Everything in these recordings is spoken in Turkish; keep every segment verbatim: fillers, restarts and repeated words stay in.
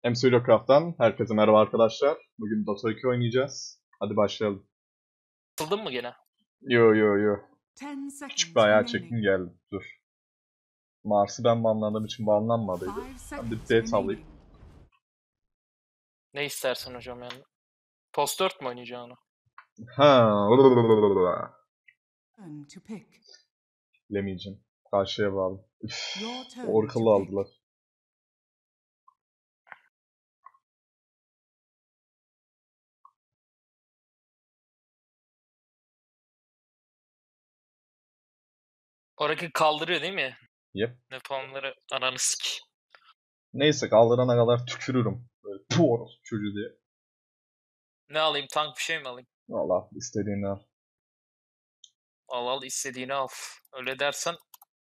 MCRoCraft'tan herkese merhaba arkadaşlar. Bugün Dota iki oynayacağız. Hadi başlayalım. Atıldın mı gene? Yo yo yo. Küçük bir ayağa çektim geldim. Dur. Mars'ı ben banlandığım için banlanmadıydı. Ben bir update alayım. Ne istersen hocam yani. Post dört mü oynayacaksın onu? Ha. Bilemeyeceğim. Karşıya bağlı. Üff. Oracle'ı aldılar. Oracle kaldırıyor değil mi? Yep. Ne puanları ananı sik. Neyse kaldırana kadar tükürürüm. Böyle puh çocuğu diye. Ne alayım? Tank bir şey mi alayım? Valla istediğini al. Al al istediğini al. Öyle dersen.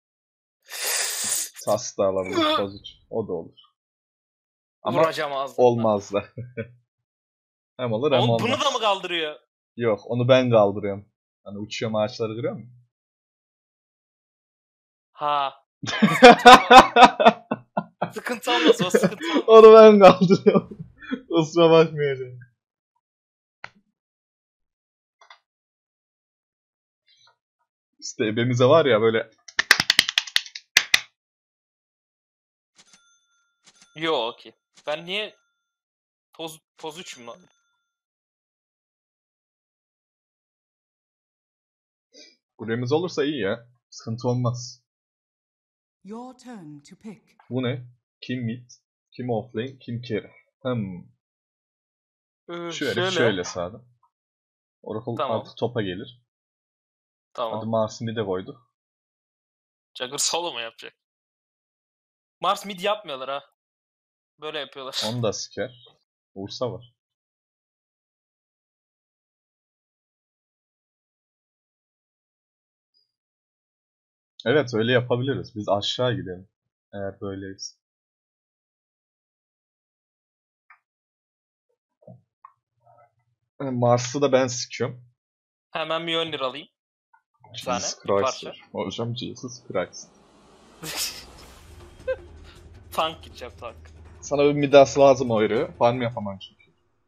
Tas da alabilir. Kozuç. O da olur. Ama vuracağım ağzına. olmaz da. Hem olur hem Oğlum, olmaz. bunu da mı kaldırıyor? Yok onu ben kaldırıyorum. Hani uçuyor ağaçları görüyor musun? Ha. Sıkıntı olmaz o sıkıntı olmaz. Onu ben kaldırıyorum. Kusura bakmayacağım. İşte ebemize var ya böyle. Yo okey. Ben niye poz, poz üç mü? Kulemiz olursa iyi ya. Sıkıntı olmaz. Your turn to pick. Bu ne? Kim mid? Kim offlane? Kim carry? Hmm. Ee, Şöyle şöyle. şöyle sağda. Oracle Tamam. artık topa gelir. Tamam. Hadi Mars'ı mid'e koydu. Jagger solo mu yapacak? Mars mid yapmıyorlar ha. Böyle yapıyorlar. Onu da siker. Ursa var. Evet öyle yapabiliriz. Biz aşağı gidelim. Eğer böyleyiz. Mars'ı da ben sikiyorum. Hemen Mjolnir alayım. Bir tane. Jesus Bir parça. Christ. Hocam Jesus Christ. Tank gideceğim tank. Sana bir Midas lazım o yürü. Farm yapamam çünkü.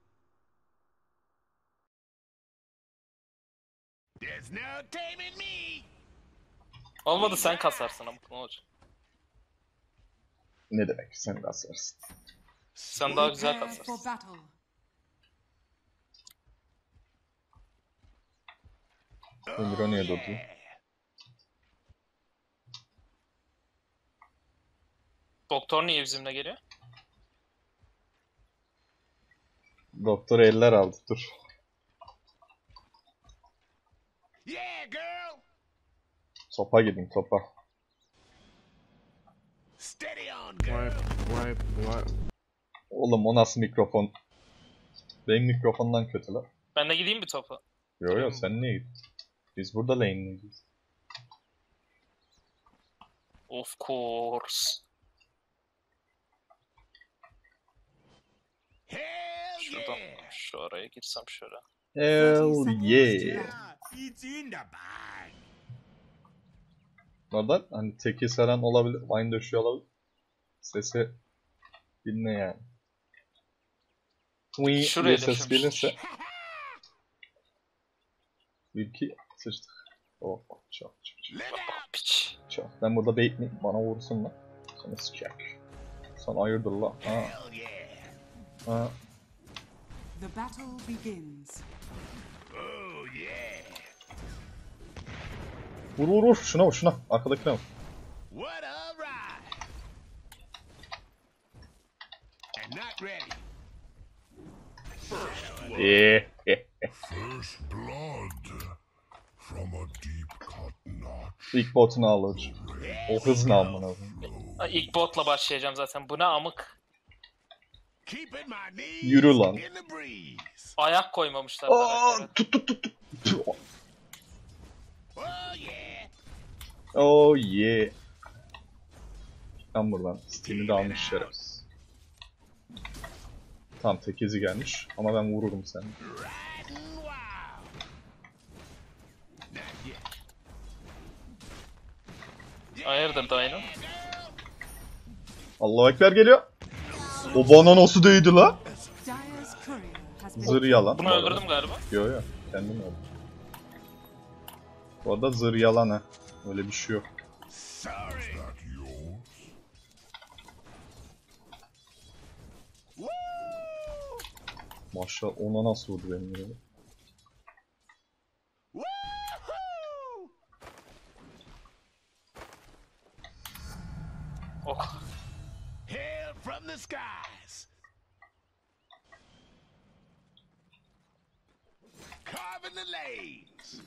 Olmadı sen kasarsın ama ne olacak? Ne demek sen kasarsın. Sen daha güzel kasarsın. Emir niye durdu? Doktor niye bizimle geliyor? Doktor eller aldı dur. Topa gidin topa. Wipe, wipe, wipe. Oğlum o nasıl mikrofon? Benim mikrofondan kötü lan. Ben de gideyim bir topa. Yo yo sen niye git? Biz burada lane'leyeceğiz. Of course. Şuradan şu araya girsem şöyle. Hell yeah. Oradan hani teki saran olabilir, wine döşüyor olabilir. Sesi dinle yani. Wii Şuraya diye ses döşemiş. gelirse bir iki sıçtık. Oh, oh çok çok çok. Bak bak piç. Çok. Ben burada bekleyeyim bana vursun lan. Sana sıçak. Sana ayırdır lan. Ha. Ha. The battle begins. Vur vur vur şuna vur şuna. Arkadakine vur. Eee. First blood from a deep cut notch. İlk botunu alır. O hızla amına koyayım. Ay, İlk botla başlayacağım zaten. Bu ne amık? Yürü lan. Ayak koymamışlar. Aa, karaktere. tut tut tut tut. Oh yeah. Ben buradan Steam'i de almış şerefsiz. Tam tek izi gelmiş ama ben vururum seni. Hayırdır dayının? Allahu Ekber geliyor. O bana nasıl değdi la? Dire's courier has been Zır yalan. Bunu öldürdüm galiba. Yo yo. Kendim öldüm. Bu arada zır yalan ha. Öyle bir şey yok. Sorry. Is that yours? Maşallah ona nasıl vurdu benim gibi. Oh. Hail from the skies. Carving the lanes.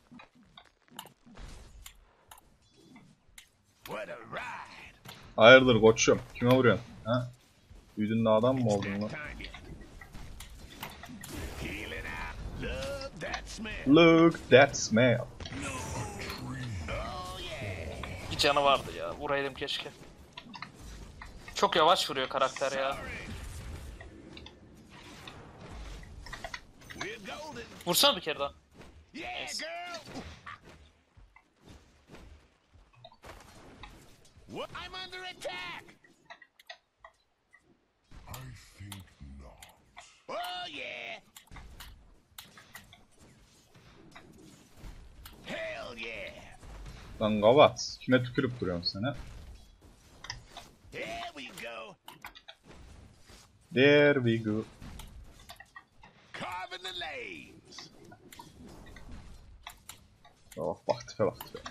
What a ride. Hayırdır koçum? Kime vuruyorsun? Ha? Büyüdün de adam mı oldun lan? Healing out. Love that smell. Look that smell. Bir canı vardı ya. Vuraydım keşke. Çok yavaş vuruyor karakter ya. We're golden. Vursana bir kere daha. Yeah, Nice. girl. What? I'm under attack. I think not. Oh yeah. Hell yeah. Lan gavat. Kime tükürüp duruyorsun sen ha? Here we go. There we go. Carving the lanes. Oh bak tipe bak tipe.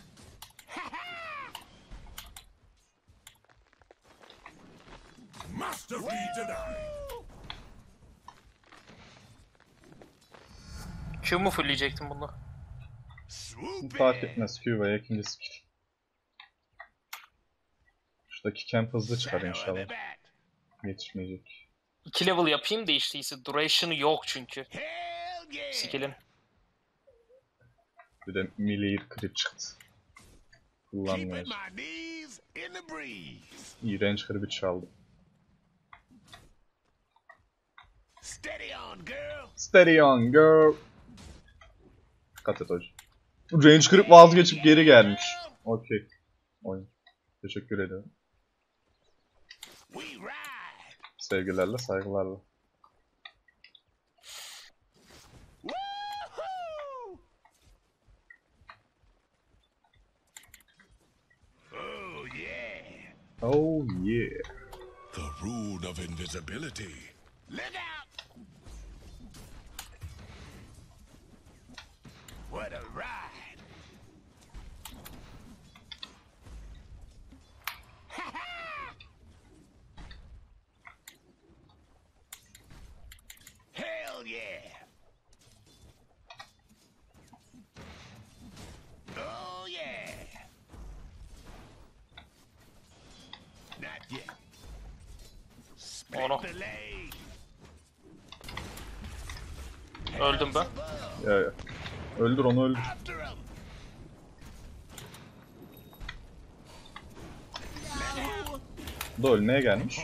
Masterpiece denied. Q mu fullleyecektim bunu? Swoop Fark in. etmez Q veya ikinci skill. Şuradaki camp hızlı çıkar Shadow of inşallah. the bat. Yetişmeyecek. iki level yapayım değiştiyse. Duration'ı yok çünkü. Hell yeah. Skill'in. Bir de melee creep çıktı. Keeping Kullanmıyor. my knees in the breeze. İğrenç creep'i çaldı. Steady on, girl. Steady on girl. Dikkat et hocam. Range creep vazgeçip geri gelmiş. Okey. Oyun. Teşekkür ederim. We ride. Sevgilerle, saygılarla. Woohoo! Oh yeah. Oh yeah. The rune of invisibility. Look out! What a ride! Ha ha! Hell yeah! Oh yeah! Not yet. Split Oh no. the lane. Öldüm ben. Ya ya. Öldür onu öldür. After 'em. Bu da ölmeye gelmiş.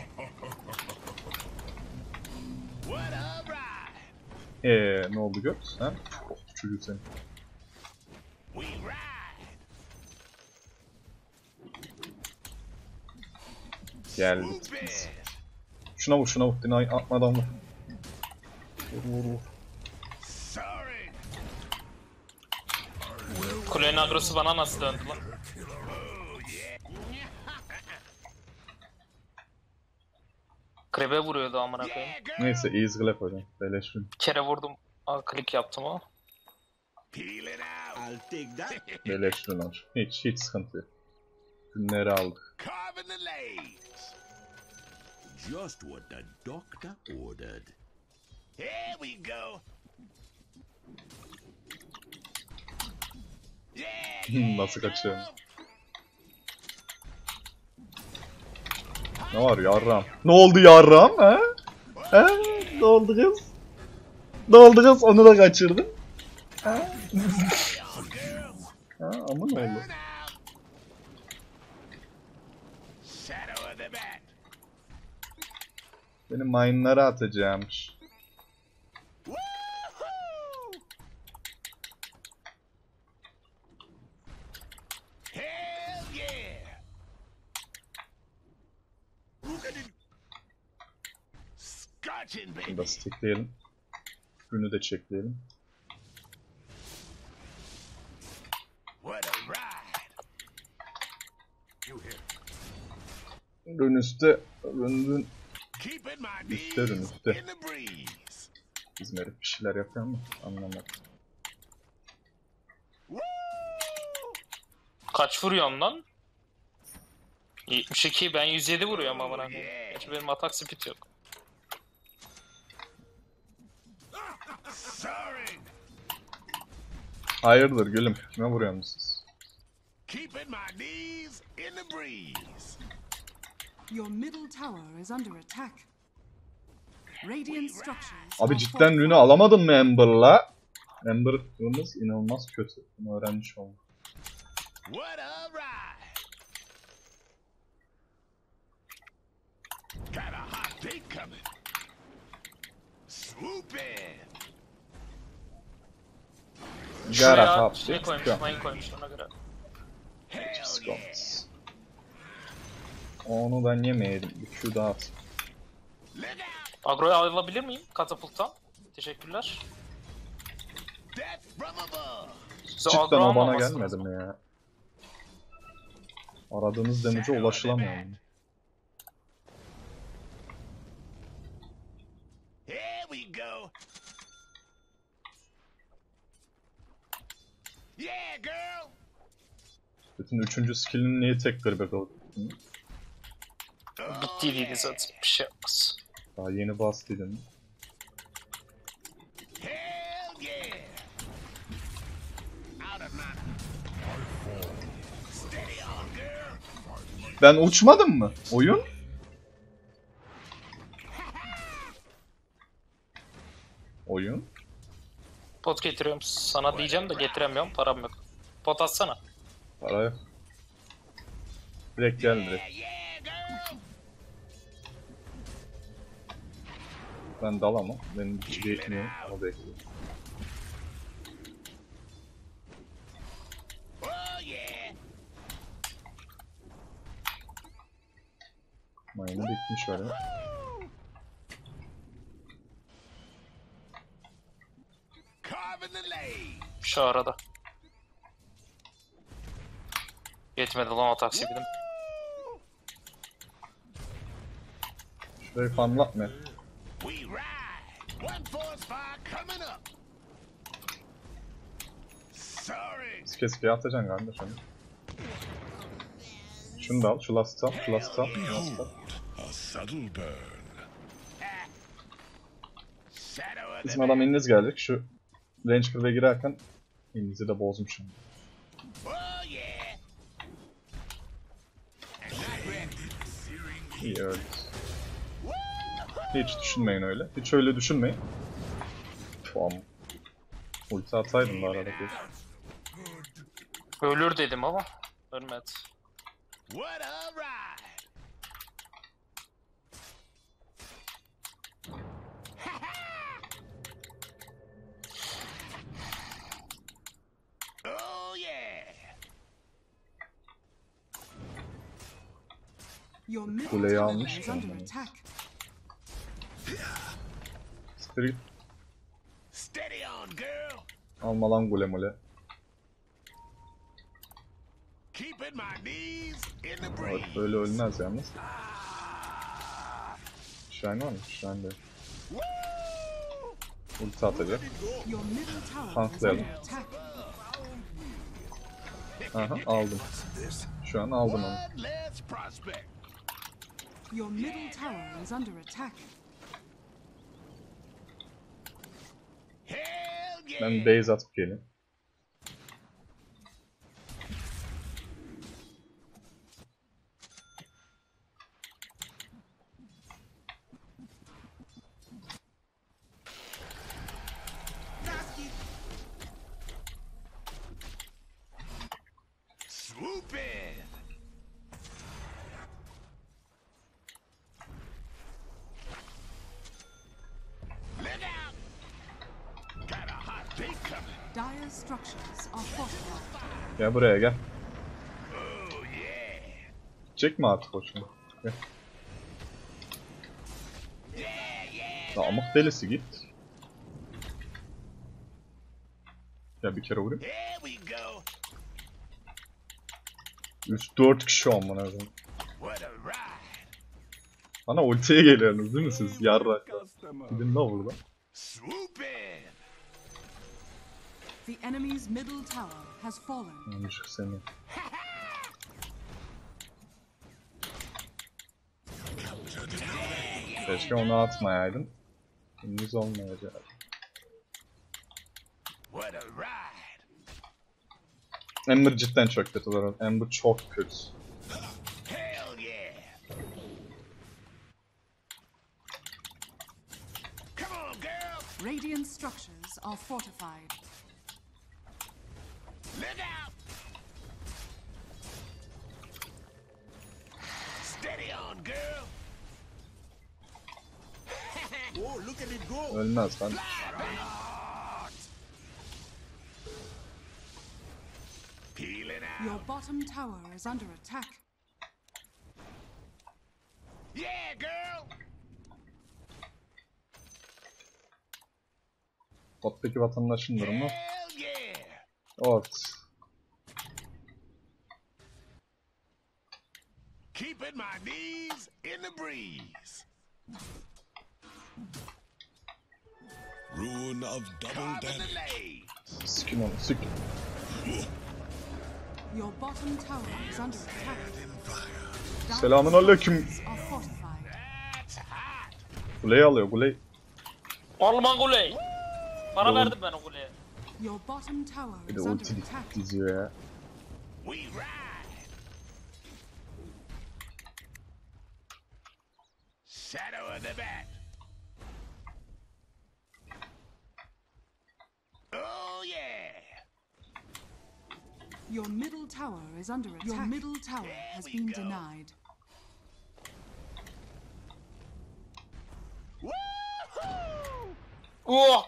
What a ride! Eee ne oldu göt? Ha? Oh, çocuğu senin. We ride! Geldi. Swoop in. Şuna vur şuna vur. Dinay atmadan vur. Vur vur vur. Sorry! Kulenin agrosu bana nasıl döndü lan? Krebe vuruyordu amına koyayım. Yeah, girl! Neyse easy glap hocam. Beleş win. Bir kere vurdum. Aa, klik yaptım ama. Peel it out! I'll take that. Beleş win hocam. Hiç hiç sıkıntı yok. Günleri aldık. Carving the lanes! Just what the doctor ordered. Here we go! Yeah! Nasıl kaçıyorum? Ne var yarram? Ne oldu yarram ha? Ha? Ne oldu kız? Ne oldu kız? Onu da kaçırdın. Ha? Ha ama ne oldu? Burn out! Shadow of the bat! Benim mine'ları atacağımmış. Woohoo! Hell yeah! Look at it. Charging, Bunu baby. da stekleyelim. Ürünü de çekleyelim. What a ride. You here. Ürün üstte, ürün Keeping my Üstte, knees üstte. in the breeze. bizim herif bir şeyler yapıyor mu? Anlamadım. Woo! Kaç vuruyorsun lan? yetmiş iki, ben yüz yedi vuruyorum amına koyayım. Gerçi benim atak speed yok. Sorry. Hayırdır gülüm? Kime vuruyorsunuz siz? Keeping my knees in the breeze. Your middle tower is under attack. Radiant structures Abi are cidden fortified. ürünü alamadın mı Amber'la? Amber'ımız inanılmaz kötü. Bunu öğrenmiş oldum. What a ride. Got a hot date coming. Swoop in. Şuraya Gara şey hap. koymuş, mayın koymuş ona göre. Hell yeah. Scott. Onu ben yemeyelim. Bir Q daha at. Look out. Agro'yu alabilir miyim katapulttan? Teşekkürler. Death from above. Size Cidden agro o bana almaması gelmedi lazım. mi ya? Aradığınız damage'e ulaşılamıyor mu? Here we go. Yeah, girl. Bütün üçüncü skill'in niye tek gribek oldu? Oh, Bittiydi zaten, bir şey yapmaz. Daha yeni bastıydın. Hell yeah. Out of my. Steady on, girl. Ben uçmadım mı? Oyun? Oyun? Pot getiriyorum sana diyeceğim de getiremiyorum, param yok. Pot atsana. Para yok. Direkt gel direkt. Yeah, yeah, girl. Ben dalamam. Benim hiç bekliyorum. O bekliyor. Oh yeah. Mayını bitmiş öyle. Carving the lane. Şu arada. Yetmedi lan o taksi bilim. Şurayı fanlatma. We ride. One force fire coming up. Sorry. Kes bir atacaksın kardeş onu. Şunu da al. Şu last'ı al. Şu last'ı al. Şu last'ı al. A subtle burn. Shadow of the Bizim adam iniz gelecek. Şu range kırıya girerken inizi de bozmuşum. Oh yeah. And not ready. İyi öyle. Hiç düşünmeyin öyle. Hiç öyle düşünmeyin. Tamam. Ulti atsaydın da arada bir. Ölür dedim ama ölmedi. What a ride. Oh yeah. Your middle Kuleyi tower almış is mı under ondan? attack. Spirit Steady on, girl. alma lan gule mule. Keeping my knees in the Evet, breeze. böyle ölmez yalnız. Shine var mı? Shine de. Woo! Ulti atacak. Your middle tower is Tanklayalım. under attack. Aha aldım. Şu an aldım onu. One less prospect. Your middle tower is under attack. Hell yeah. Ben base atıp geleyim. Swoop in. Look out. Got a hot date coming. Dire structures are fortified. Gel buraya gel. Oh yeah. Çek mi artık hoşuma? Gel. Yeah, yeah, Ya amık delisi git. Ya bir kere vurayım. Here we go. üç dört kişi amına koyayım. What a ride. Bana ultiye geliyorsunuz değil mi siz? Yarraklar. Gidin la burada. Swoop in. The enemy's middle tower has fallen. Yanlış seni. Keşke onu atmayaydım. Henüz olmayacak. What a ride. Ember cidden çok kötü var. Ember çok kötü. Hell yeah. Come on, girl. Radiant structures are fortified. Look out. Steady on, girl. Oh, look at it go. Ölmez lan. Peeling out. Your bottom tower is under attack. Yeah, girl. Bottaki vatandaşın durumu. Hell yeah. Ort. Keeping my knees in the breeze. Rune of double Carbon damage. delay. Sikin onu sik. Your bottom tower is under attack. Dire Selamun aleyküm. structures are fortified. That's hot. Kuleyi alıyor kuleyi. Alman Guley. Para Oğlum. verdim ben o Guley'e. Your bottom tower Bir de is under ulti attack. diziyor ya. We ride. Shadow of the bat. Oh yeah. Your middle tower is under attack. Your middle tower has we been go. denied. Woohoo! Oh!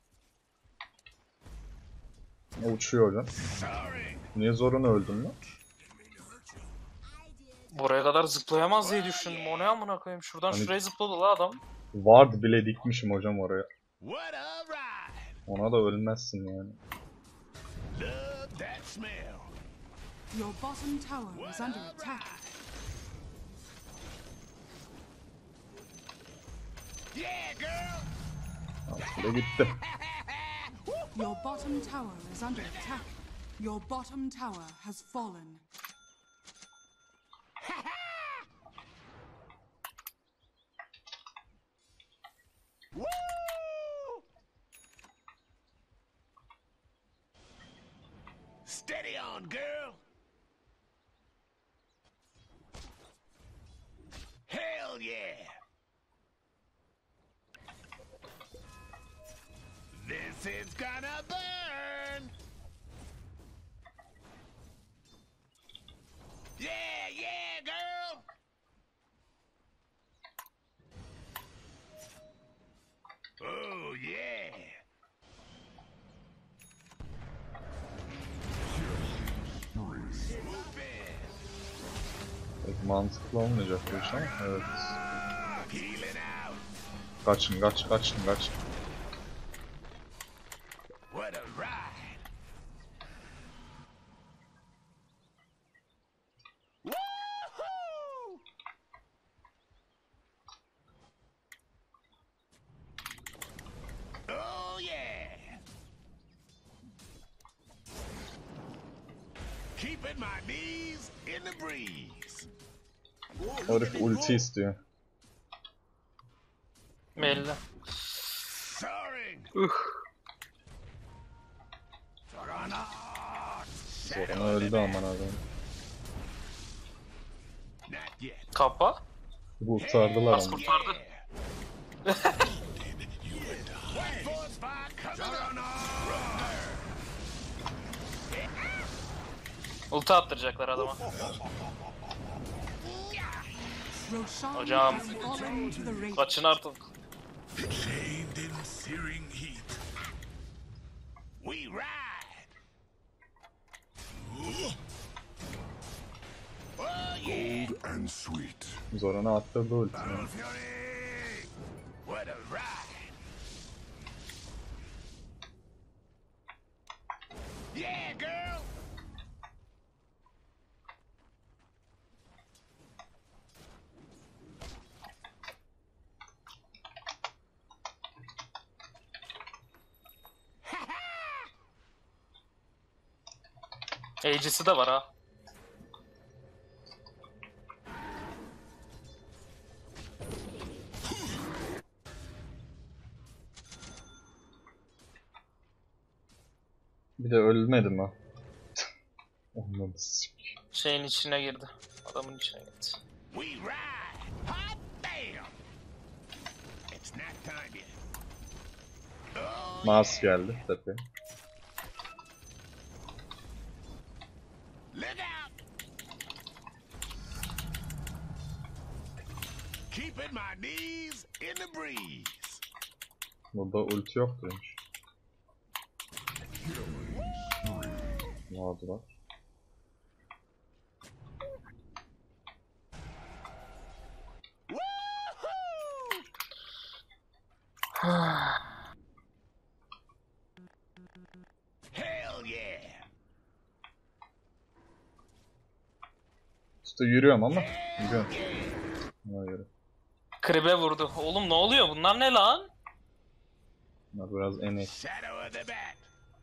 O uçuyor hocam. Sorry. Niye zorunu öldün lan? Buraya kadar zıplayamaz diye düşündüm. O ne amına koyayım? Şuradan Hani- şuraya zıpladı la adam. Ward bile dikmişim hocam oraya. What a ride. Ona da ölmezsin yani. Love that smell. Your bottom tower is under attack. Yeah, girl. Tamam, kule gitti. Your bottom tower is under attack. Your bottom tower has fallen. Woo! Steady on, girl. Hell yeah. This is gonna burn. Yeah, yeah, girl. Oh, yeah. Swoop in. Pek mantıklı olmayacak bu iş ama evet. Peeling out. Kaçın kaç kaçın kaçın. What a ride. Woohoo! Oh yeah. Keeping my knees in the breeze. Herif ulti istiyor. Belli. Soaring. Üh. Zoruna öldü aman adam. Not yet. Kappa. Kurtardılar Nasıl onu. kurtardı? White force fire coming on. Ulti attıracaklar adama. Roshan Hocam. has fallen to the Radiant. Kaçın artık. Chained in searing heat. We ride. Oh yeah. Bold and sweet. Zoruna attırdı ulti. Fury. What a ride. Aegis'i de var ha. Bir de ölmedi mi? Ondan sik. Şeyin içine girdi. Adamın içine girdi. We ride. Hot damn. It's not time yet. Oh, Mars geldi tepeye. look out. Keeping my knees in the breeze. Burada ulti yokturmuş. Vardı bak. Woohoo! Hell yeah. İşte yürüyorum ama. Yürüyorum. Ona göre. Kribe vurdu. Oğlum ne oluyor? Bunlar ne lan? Bunlar biraz enek. Shadow of the bat.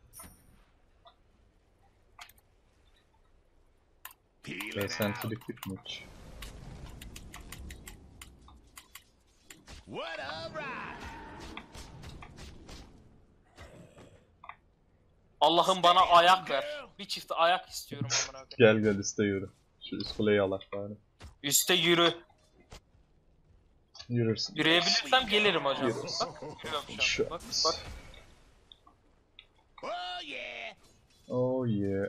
Peeling out. Esentiliklik mi hiç? What a ride. Allah'ım bana ayak ver. Bir çift ayak istiyorum amına koyayım. Gel gel üstte yürü. Şu üst kuleyi alak bari. Üste yürü. Yürürsün. Yürüyebilirsem gelirim hocam. Yürürsün. Bak, yürüyorum şu Şu an. Bak bak. Oh yeah. Oh yeah.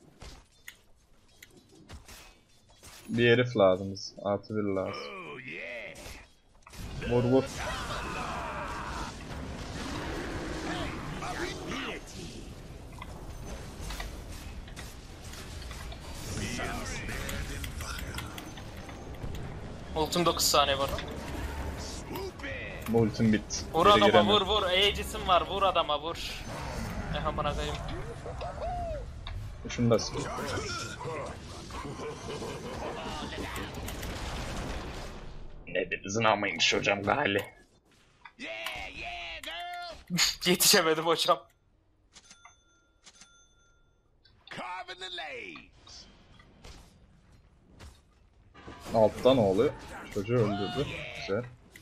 Bir herif lazım. Artı bir lazım. Oh yeah. Vur vur. Ultim dokuz saniye var. Swoop in. Bu ultim bitti. Vur Geri adama giremem. vur vur. Aegis'im var. Vur adama vur. Eh amına koyayım. Şunu da sık. Ne de bizim almaymış hocam gali. Yeah, yeah, girl. Yetişemedim hocam. Carving the legs. Altta ne oluyor? Çocuğu öldürdü. Güzel.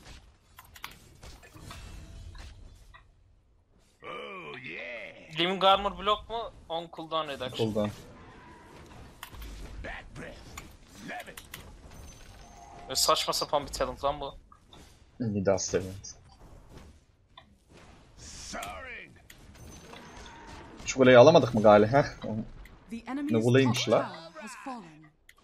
Oh yeah. Living Armor block mu? On cooldown reduction. Cooldown. Back breath. Love it. Böyle saçma sapan bir talent lan bu. Midas event. Soaring. Şu kuleyi alamadık mı gali? Heh. The Ne enemy's top kuleymiş la? tower has fallen.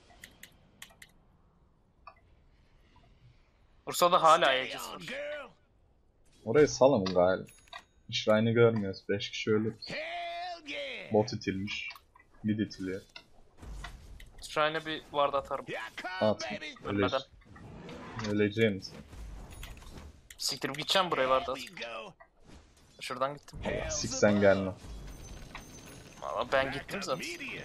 Bursa'da hala Stay Aegis on, var. girl. Orayı salamı gali. Shrine'ı görmüyoruz. beş kişi ölür. Hell yeah. Bot itilmiş. Mid itiliyor. Şuraya bir ward atarım. Here I come, At. baby. Ölmeden. Öleceğim sen. Siktirip gideceğim buraya ward Here at. we go. Şuradan gittim. Siksen gelme. Valla ben Back gittim up zaten. median.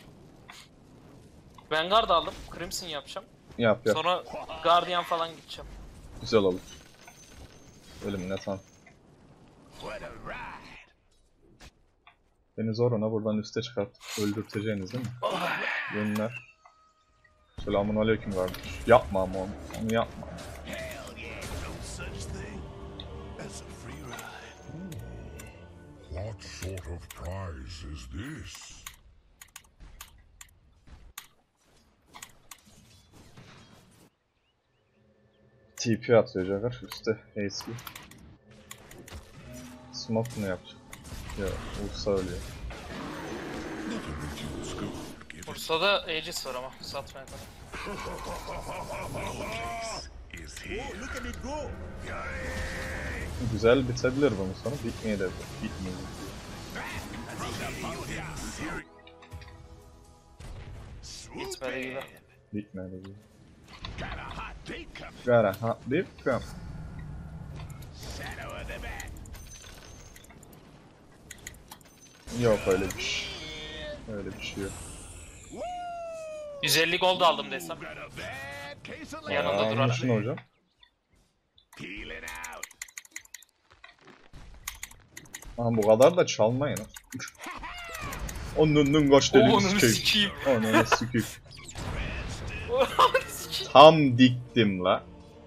Vanguard aldım. Crimson yapacağım. Yap yap. Sonra Guardian falan gideceğim. Güzel olur. Ölüm ne san. What a ride. Beni zor ona buradan üste çıkart. Öldürteceğiniz değil mi? Yönler. Selamun aleyküm kardeş. Yapma ama onu. Onu yapma. Hell yeah. No such thing as a free ride. What sort of prize is this? T P atıyor Jagger üstte. Ace bir. Smoke bunu yapacak. Ya vursa ölüyor. Bursa'da Aegis var ama satmaya kadar. Is here. Oh, look at it go. Güzel bitebilir bunun sonu. Bitmeye de bitmiyor. Swoop Gitmedi gibi. in. Bitmedi gibi. Got a hot date coming. Gara ha bir kam. Shadow of the bat. Yok öyle bir şey. Öyle bir şey yok. yüz elli gold aldım desem. Got a bad case of Yanında Aa, durar. almışsın hocam. Peeling out. Ama bu kadar da çalmayın. Onun kaç deliğini Onu sikeyim. sikeyim. Onu sikeyim. Onu sikeyim. Tam diktim la.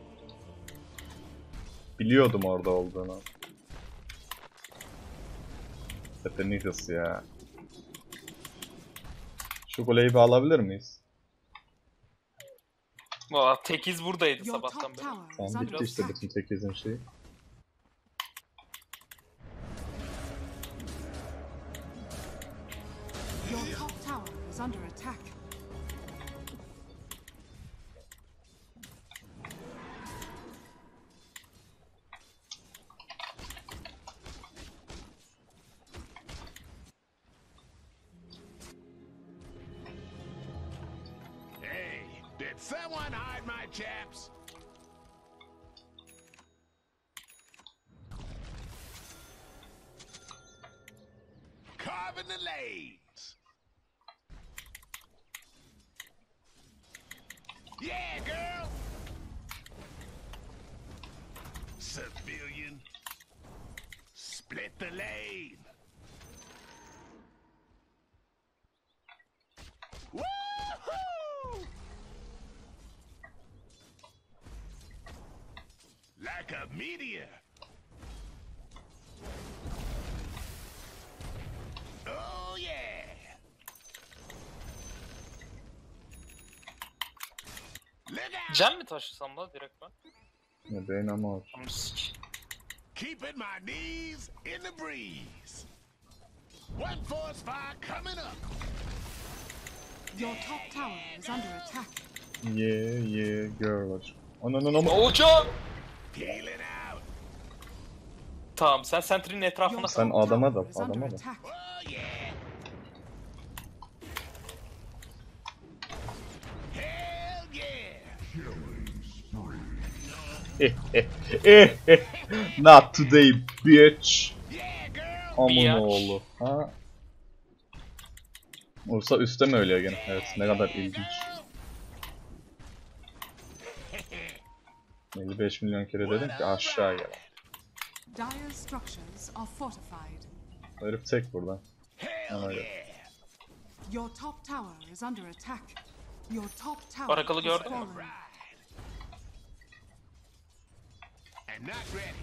Biliyordum orada olduğunu. Tepenigos ya. Şu kuleyi bir alabilir miyiz? Valla tekiz buradaydı Your sabahtan top beri. tower is Tamam under bitti işte attack. bütün sekizin şeyi. Your top tower is under attack. Hey, did someone hide my chaps? Carving the lanes. Yeah, girl. Civilian. Split the lane. Woohoo! Like a meteor. Oh yeah. Look out. Cem mi taşısam da direkt ben? Ne beyin ama olur. Onu sikeyim. Keeping my knees in the breeze. One force fire coming up. Your top tower is under attack. Yeah yeah girl. Ananın ama. Hocam! Peeling out. Tamam sen Sentry'nin etrafına Your Sen top adama tower da, is under adama da. attack. Oh yeah. Hell yeah. Eh eh eh eh. Not today bitch. Yeah, girl. Amın Biatch. oğlu. Ha. Olsa üstte mi ölüyor gene? Evet ne kadar ilginç. elli beş milyon kere dedim ki aşağı gel. Dire structures are fortified. Herif tek burada. Hell Ona göre. yeah. Your top tower is under attack. Your top tower Oracle'ı has gördün mü? fallen. And not ready.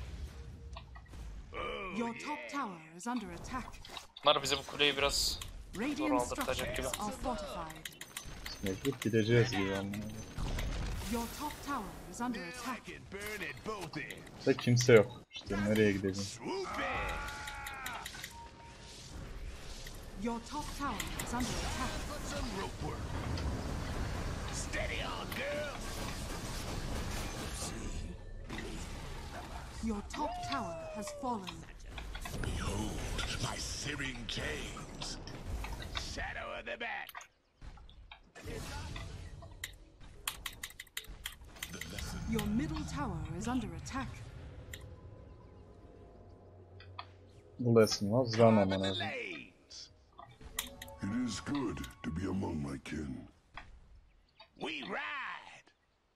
Oh Your yeah. top tower is under attack. Bunlar bize bu kuleyi biraz Radiant aldırtacak gibi. structures are fortified. Mecbur gideceğiz gibi ama. Your top tower is under I attack. can burn at both ends. Da kimse yok. İşte nereye gideceğim? Swoop in. Your top tower is under attack. Put some rope work. Steady on, girl. Your top tower has fallen. Behold my searing chains. Shadow of the back. Your middle tower is under attack. Blessing was run Carving aman the lazım. lanes. It is good to be among my kin. We ride.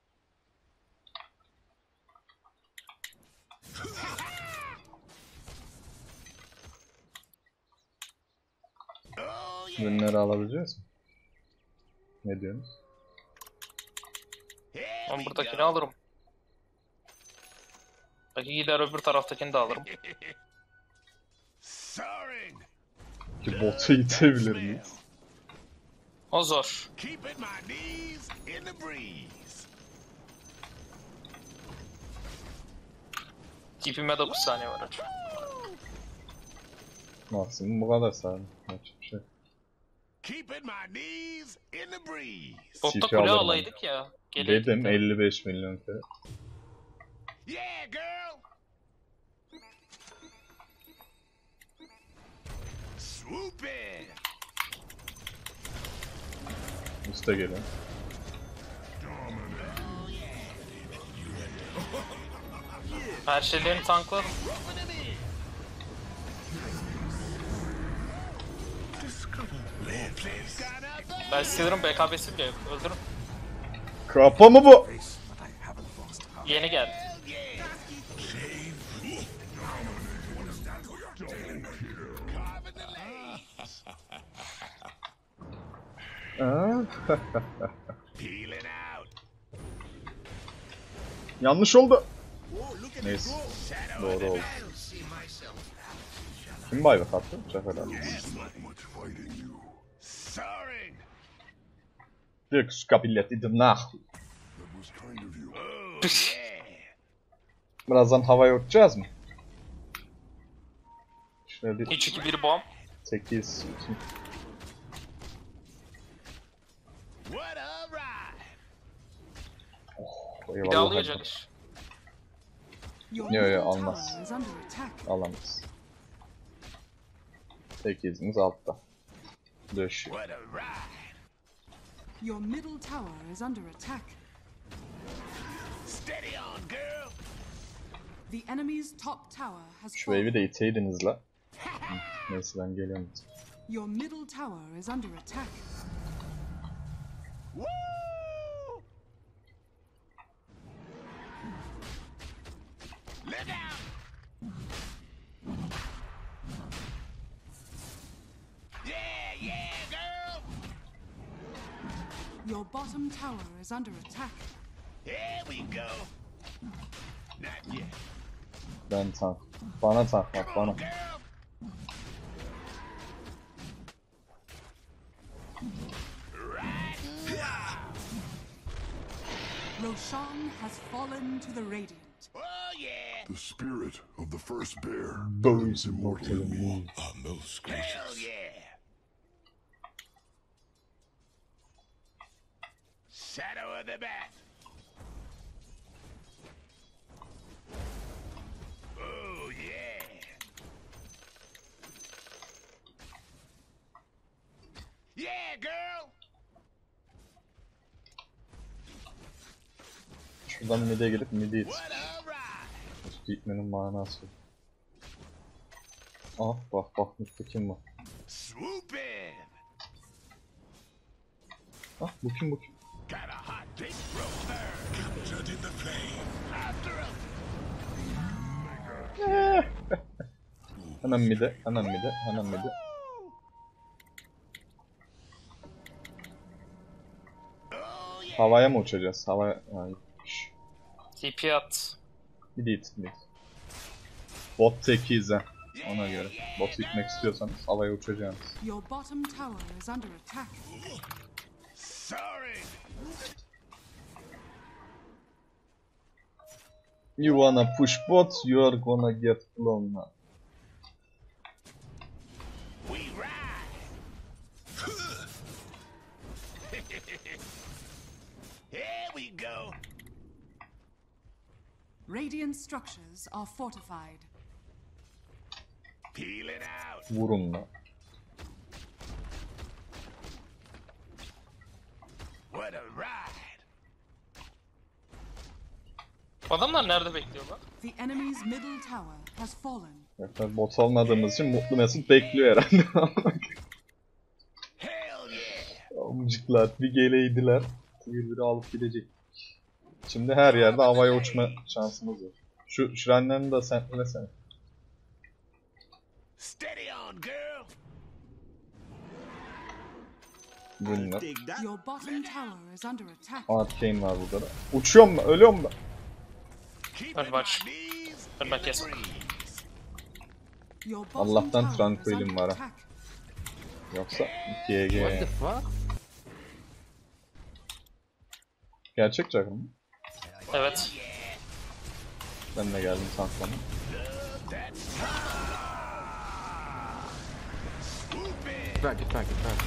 Oh yeah. Ürünleri alabileceğiz mi? Ne diyorsunuz? Here Ben we buradakini go. alırım. Belki gider öbür taraftakini de alırım. Soaring. Ki botu itebilir miyiz? O zor. Keeping my knees in the breeze. Tipime dokuz saniye var hocam. Maksimum bu kadar sağlam. Hiçbir şey. Keeping my knees in the breeze. Botta T P kule alırım alaydık ya. geleydik Dedim de. elli beş milyon kere. Yeah, girl. Swoop in. Üste gelin. Her şeylerini tankladım. Ben Steeler'ın B K B'si bile yok. Öldürün. Kapa mı bu? Yeni geldi. Carving the lanes. Aa, Peeling out. yanlış oldu. Neyse. Shadow Doğru of the oldu. battle. Kim bayrak attı? Çakır'dan. Not much fight in you. Soaring. Direkt kabiliyeti dinah. That was kind of you. Oh, yeah. Birazdan havaya uçacağız mı? Şöyle bir üç iki bir bomb. sekiz. What a ride. Oh, Bir de eyvallah. alıyor Jagger. Your Yo, yo, middle almaz. tower is under attack. Alamaz. sekizimiz altta. Döşüyor. What a ride. Your middle tower is under attack. Steady on, girl. The enemy's top tower has Şu evi fallen. de iteydiniz la. Hı, neyse ben geliyorum. Your middle tower is under attack. Woo! Look out. Yeah, yeah, girl. Your bottom tower is under attack. Here we go. Not yet. Ben tank. Bana tank bak Come bana. on, girl. Right. Roshan has fallen to the Radiant. Oh, yeah. The spirit of the first bear Bones burns immortal in me. Ah, Are most Hell gracious. yeah. Shadow of the bat. Oh, yeah. Yeah, girl. Şuradan mid'e gelip mid'i it. What a ride. Gitmenin manası. Ah bak bak mid'de kim var? Swoop in. Ah bu kim bu kim? Got a hot pink roaster. Captured in the flame. After him. Hemen mid'e, hemen mid'e, hemen mid'e. Oh, yeah. Havaya mı uçacağız? Havaya... Ay, şş. T P at. Mid it, mid. Bot sekiz'e. Ona göre. Bot gitmek istiyorsanız havaya uçacaksınız. Your bottom tower is under attack. Sorry. You wanna push bot, you are gonna get blown now. We ride. Here we go. Radiant structures are fortified. Peeling out. Vurun lan. What a ride. Adamlar nerede bekliyorlar? The enemy's middle tower has fallen. Zaten bot olmadığımız için Mutlu Mesut bekliyor herhalde. Hell yeah. Amcıklar bir geleydiler. Birbiri alıp gidecek. Şimdi her yerde havaya uçma şansımız var. Şu şuranlarını da sentlesene. Steady on, girl. Bunlar. Your bottom tower is under attack. Arcane var burada da. Uçuyorum ben, ölüyorum ben. Keeping Hadi my bak. knees Hadi in bak, the yes. breeze. Your bottom Allah'tan tower is tranquilim under var ha. attack. Yoksa G G. Gerçek Jack'ın mı? Evet. Ben de geldim tanklama. That's swoop in. Back, get back, get back.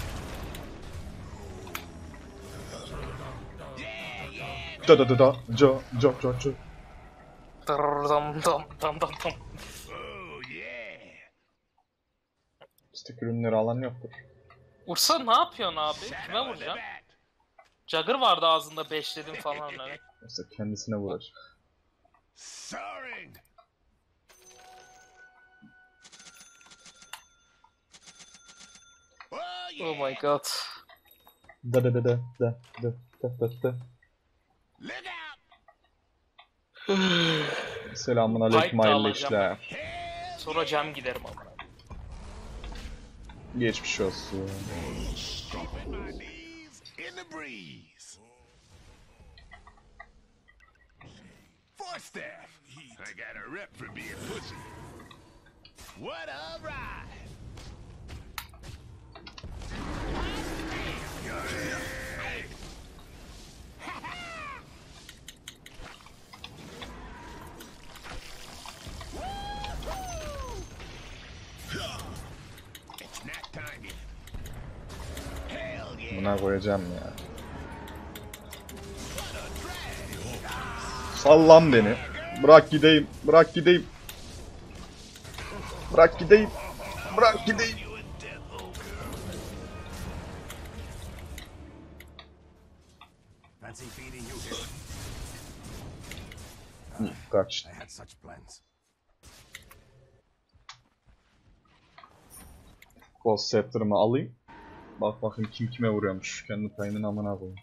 Yeah, yeah. Da da da da. Jo jo jo jo. Dam dam dam dam dam. Oh yeah. İstek ürünleri alan yoktur. Ursa ne yapıyorsun abi? Kime Shadow of the vuracaksın? bat. Jagger vardı ağzında beşledim falan hani. Yoksa kendisine vuracak. Soaring. Oh yeah. Oh my god. Da da da da da da da da da. Look out. Selamun aleyküm Fight da hayırlı alacağım. işler. Hell Sonra cam giderim ama. Geçmiş olsun. keeping my knees in the breeze. Force staff. I got a rep for being pussy. What a ride. It's not time yet. Hell yeah. Buna koyacağım ya. Sallan beni. Bırak gideyim. Bırak gideyim. Bırak gideyim. Bırak gideyim. Fancy feeding you here. Hı, kaçtı. I had such plans. Ghost Scepter'ımı alayım. Bak bakayım kim kime vuruyormuş. Kendi payının amına koyayım.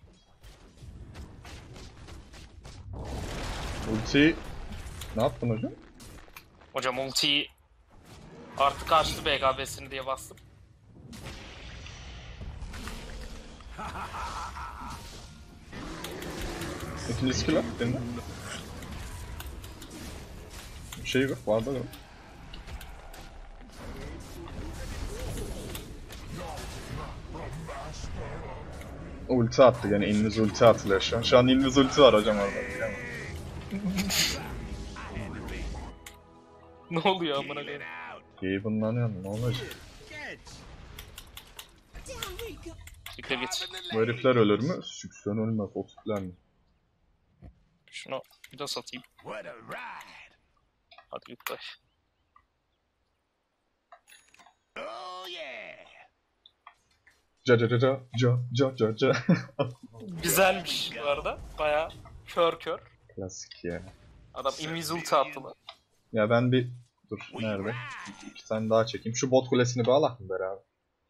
Ulti... Ne yaptın hocam? Hocam ultiyi artık açtı B K B'sini diye bastım. İkinci skill at benim. Bir şey yok, vardı yok. Ulti attı yani inviz ulti atılıyor şu an. Şu an inviz ulti var hocam orada. Yani. Ne oluyor amına koyayım? Gaben'lanıyor ne olacak? Siktir git. Bu herifler ölür mü? Süksön ölmez, o tipler mi? Şunu bir de satayım. What a ride. Hadi git bay. Oh yeah. Ca ca ca ca ca ca ca ca. Güzelmiş bu arada. Baya kör kör. Klasik ya. Adam invis ulti attı lan. Ya ben bir... Dur nerede? İki tane daha çekeyim. Şu bot kulesini bağlak mı beraber?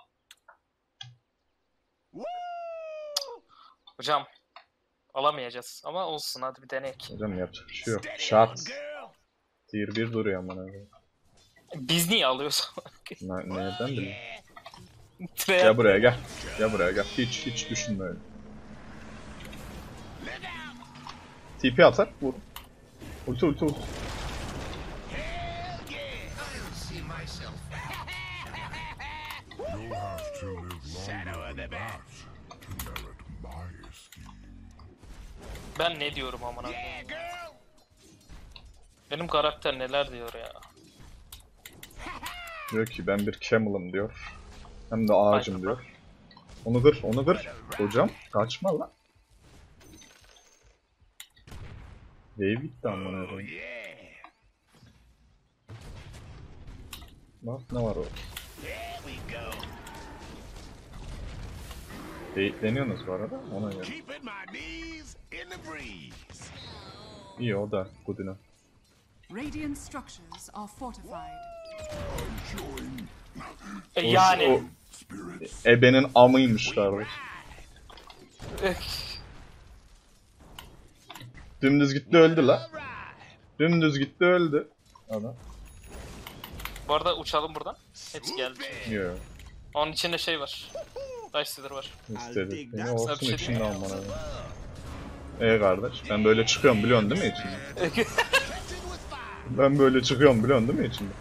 Hocam alamayacağız ama olsun hadi bir denek. Hocam yapacak bir şey yok. Steady on, Şart. girl. Tier bir duruyor amına koyayım. Biz niye alıyoruz? Ne, nereden bileyim? Trey Gel buraya gel. Gel buraya gel. Hiç hiç düşünme öyle. T P atar vur. Ulti ulti ulti. You'll have to live Shadow longer of the than bat. that to merit my esteem. Ben ne diyorum amına Yeah, koyayım? girl. Benim karakter neler diyor ya. Diyor ki ben bir camel'ım diyor. Hem de ağacım Aynen. diyor. Onu kır, onu kır. Hocam kaçma lan. Wave bitti amına Oh koyayım. yeah. Bak ne var o? There we go. Beyitleniyorsunuz bu arada ona göre. Keeping my knees in the breeze. İyi o da Kudino. Radiant structures are fortified. E, yani. O ebenin amıymış kardeş. Dümdüz gitti öldü la. All right. Dümdüz gitti öldü. Adam. Bu arada uçalım buradan. Hepsi geldi. Yo. Onun içinde şey var. Dice Seeder var. İstedi. Beni Sana olsun bir şey içinde diyeyim amına. Ee kardeş ben böyle çıkıyorum biliyorsun değil mi içinde? Ben böyle çıkıyorum biliyorsun değil mi içinde?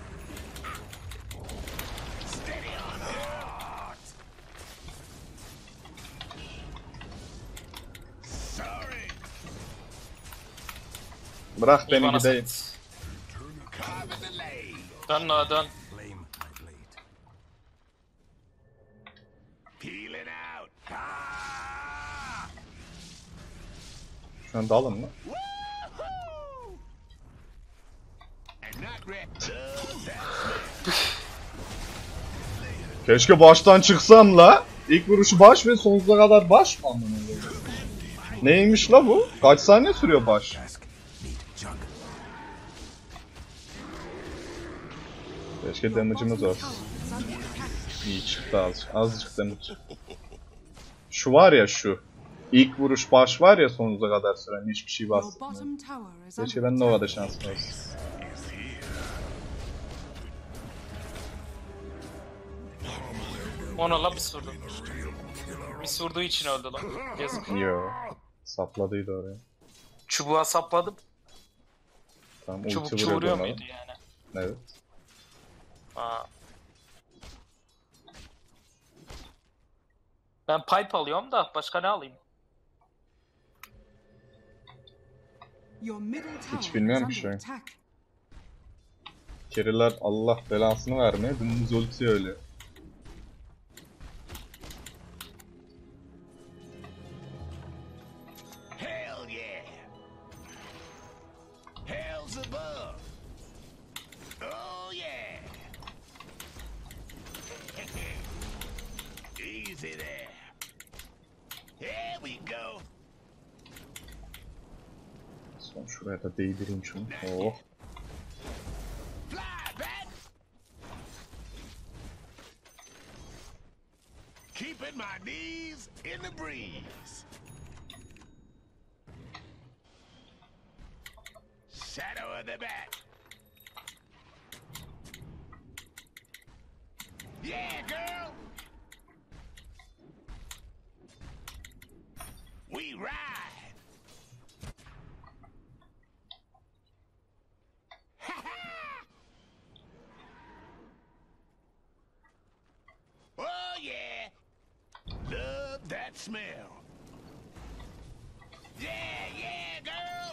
Sorry. Bırak beni İvana gideyim. sat. Carving the lane. Dön la dön. Blame my blade. Peeling out. Ah! Şu an dalın mı? Woohoo! And not red. Keşke baştan çıksam la. İlk vuruşu baş ve sonsuza kadar baş mı amına koyayım? Neymiş la bu? Kaç saniye sürüyor baş? Task. Meet jug. Keşke damage'ımız olsun. Tower is under attack. İyi çıktı azıcık. Azıcık damage. Şu var ya şu. İlk vuruş baş var ya sonsuza kadar süren hiçbir şey Your bastırmıyor. bottom tower is Keşke under ben attack. Nova'da şansım olsun. Ona la bir sürdüm. Steel killer Mis vurduğu için öldü lan. Yazık. Yo. Sapladıydı oraya. Çubuğa sapladım. Tamam ulti Çubukçu vuruyordu vuruyor ona. muydu yani? Evet. Aa. Ben pipe alıyorum da başka ne alayım? Your middle tower is bilmiyorum under ki şu an. attack. Keriler Allah belasını vermeye dümdüz ulti öyle. Hell yeah! Hell's above! Oh yeah! Easy there. Here we go. Son şuraya da değdireyim şunu. Oh. Fly, bat! Keeping my knees in the breeze. Shadow of the bat. Yeah, girl! We ride! Oh yeah! Love that smell. Yeah, yeah, girl!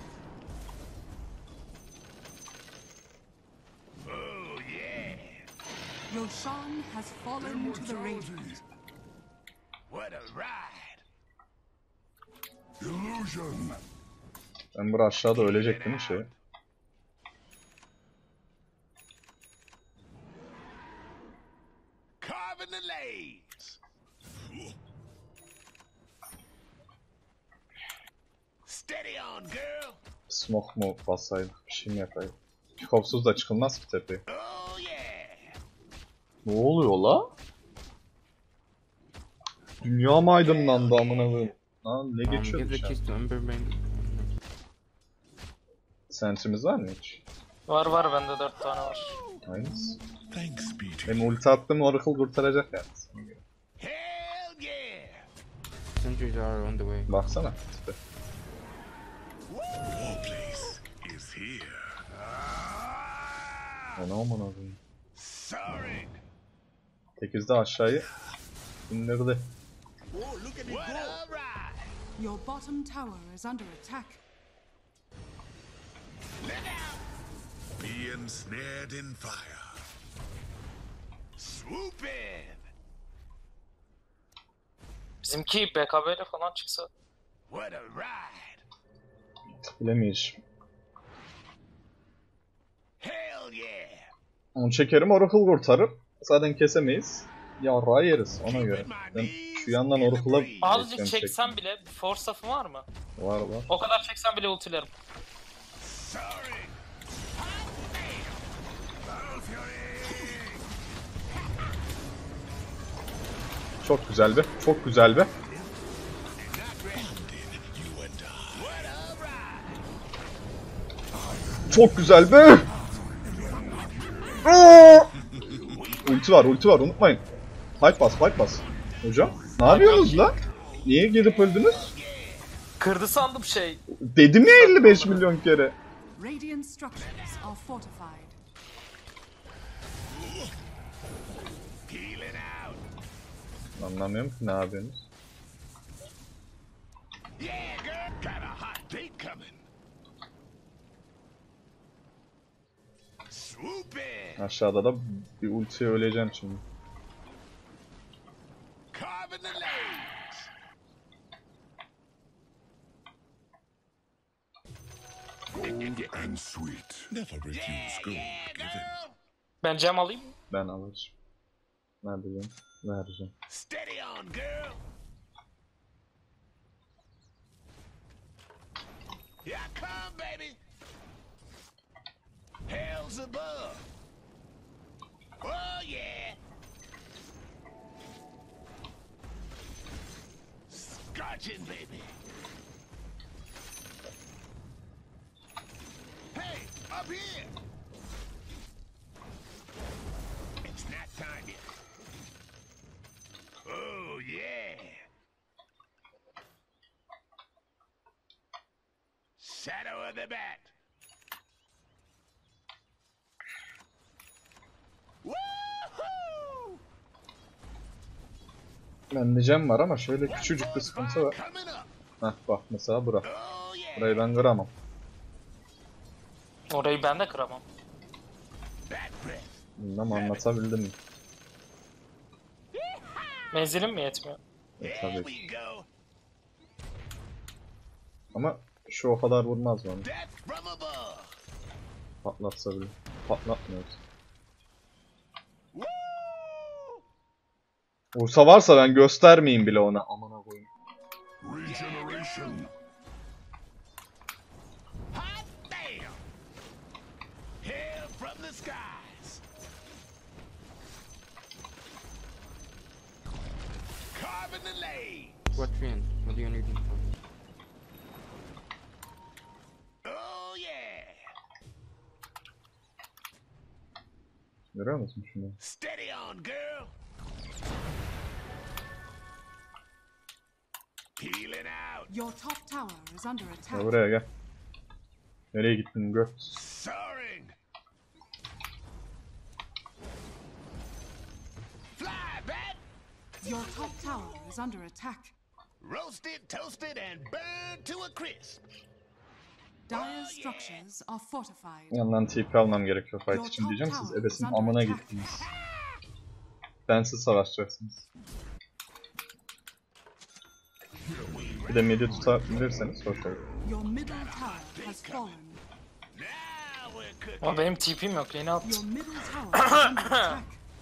Oh yeah! Roshan has fallen to the Radiant. What a ride! Illusion. Ember aşağıda ölecek değil mi şey? Carving the lays. Steady on, girl. Smoke mu bassaydık bir şey mi yapaydık? Pikopsuz da çıkılmaz ki tepeye. Oh yeah. Ne oluyor la? Dünya mı aydınlandı amına koyayım? Lan ne Um, give geçiyor the şu an? keys to Emberbane. Sentimiz var mı hiç? Var var bende dört tane var. Aynısı. Thanks, Peter. Benim ulti attım Oracle kurtaracak yani. Hell yeah. Sentries are on the way. Baksana tipe. War place is here. Ah, O ne amına koyayım? sorry. sekizde aşağıyı indirdi. What a ride. Your bottom tower is under attack. Look out. Be ensnared in fire. Swoop in. Bizimki B K B'yle falan çıksa. What a ride. Bilemeyiz. Hell yeah. Onu çekerim Oracle kurtarır. Zaten kesemeyiz. Yarrağı yeriz ona göre. Ben şu yandan Oracle'a Azıcık bekliyorum çeksem bile force staff'ı var mı? çek- Var var. O kadar çeksem bile ultilerim. Sorry. Battle Fury. Çok güzel be. Çok güzel be. You and I. What a ride. Çok güzel be. Aa! Ulti var, ulti var unutmayın. Fight bas, fight bas. Hocam, ne yapıyorsunuz lan? Niye gelip öldünüz? Kırdı sandım şey. Dedim ya elli beş milyon kere. Radiant structures are fortified. Peeling out. Anlamıyorum ki ne yapıyorsunuz. Yeah, girl. Got a hot date coming. Swoop in. Aşağıda da bir ultiye öleceğim şimdi. Carving the legs. Gold and sweet. Never refuse Yeah, gold yeah, given. girl. Ben cam alayım mı? Ben alacağım. Vereceğim. Vereceğim. Steady on, girl. Here I come, baby. Hell's above. Oh, yeah. Scorching, baby. Hey, up here. It's not time yet. Oh, yeah. of the bat. Woohoo! Bende cam var ama şöyle küçücük bir sıkıntı var. Coming up. Heh bak mesela bura. Oh yeah. Burayı ben kıramam. Orayı ben de kıramam. Bat breath. Bilmem anlatabildim mi? Menzilim mi yetmiyor? E, Here tabii we ki. go. Ama şu o kadar vurmaz bana. Death from above. Patlatsa bile. Patlatmıyoruz. Woo! Vursa varsa ben göstermeyeyim bile ona. Amına koyayım. Regeneration. Hot damn! Hail from the skies. Carving the lane. What train? What do you need me for? Oh yeah! Görüyor musun şunu? Steady on, girl. Peeling out. Your top tower is under Ya attack. buraya gel. Nereye gittin göt? Soaring. Fly, bat. Your top tower is under attack. Roasted, toasted, and burned to a crisp. Dire's structures are fortified. Yandan T P almam gerekiyor fight için diyeceğim. Siz ebesin amına gittiniz. Bensiz savaşacaksınız. Bir de midi tutabilirseniz hoş olur. Your middle tower has fallen. Now we're cooking. Ama benim T P'm yok. Yeni attım. Your middle tower is under attack.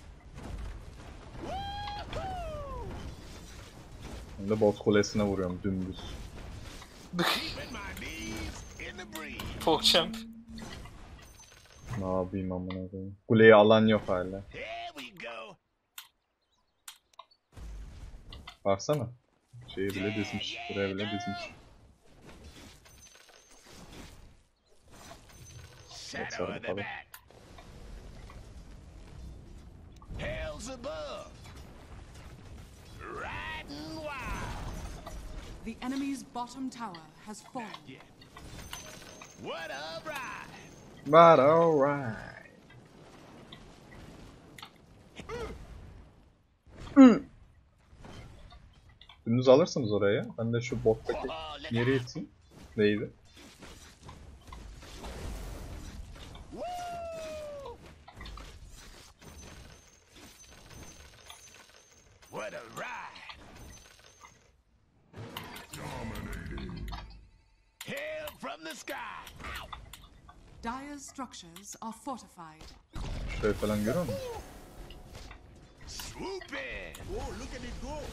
Ben de bot kulesine vuruyorum dümdüz. Keeping my knees in the breeze. Pogchamp. Ne yapayım amına koyayım. Kuleyi alan yok hala. Here we go. Baksana. Şeyi bile dizmiş. Buraya bile dizmiş. Shadow of the Bakalım. bat. Hell's above. Riding wild. The enemy's bottom tower has fallen. Yeah. What a ride. But alright. Dümdüz alırsınız oraya. Ben de şu bottaki Oh, look yeri out. iteyim. Neydi? Woo! What a ride. Dominating. Hail from the sky. Ow. Dire's structures are fortified. Şurayı falan görüyor musun? Swoop in. Oh, look at it go.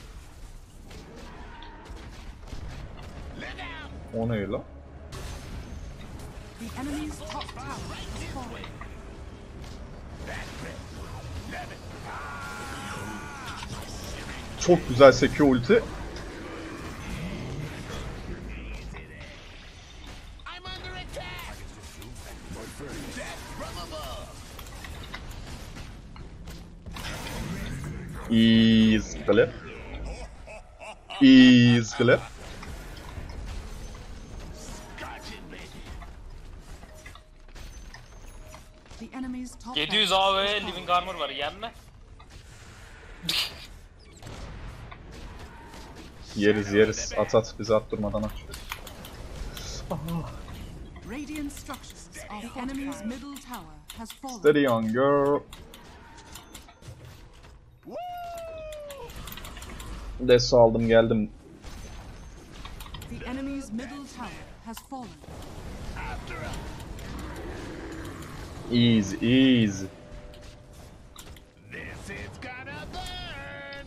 Look out. O ne lan? The enemy's top tower has fallen. That grip. Love it. Çok güzel sekiyor ulti. I'm under attack. Death from above. Easy clip. Easy clip. Scotching baby. The enemy's top yedi yüz barracks A has V fallen. Living Armor var. Yenme. Yeriz yeriz. At at bizi attırmadan aç. Radiant structures are the enemy's middle tower has fallen. Steady on girl. Des aldım geldim. The enemy's middle tower has fallen. After us. Easy easy. This is gonna burn.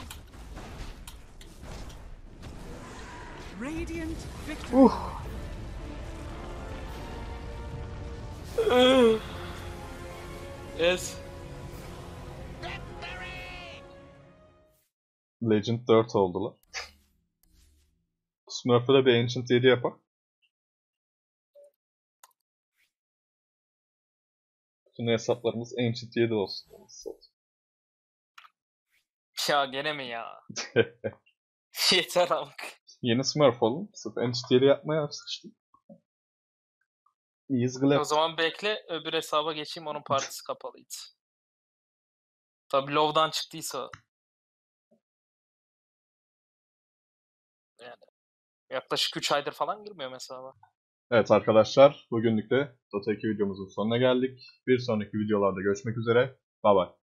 Radiant victory. Yes. Victory. Legend dört oldular. Smurf'e de bir Ancient yedi yapar. Bütün hesaplarımız Ancient yedi olsun. Ya gene mi ya? Yeter amk. Yeni Smurf olun. Sırf Ancient yedi yapmaya sıkıştım. İyiyiz O Glad. zaman bekle, öbür hesaba geçeyim, onun partisi kapalıydı. Tabii low'dan çıktıysa o. Yani yaklaşık üç aydır falan girmiyor mesela. Evet arkadaşlar, bugünlük de Dota iki videomuzun sonuna geldik. Bir sonraki videolarda görüşmek üzere. Bye bye.